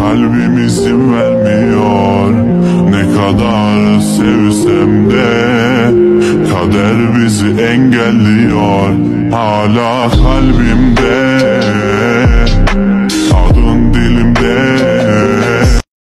kalbim izin vermiyor. Ne kadar sevsem de kader bizi engelliyor. Hala kalbimde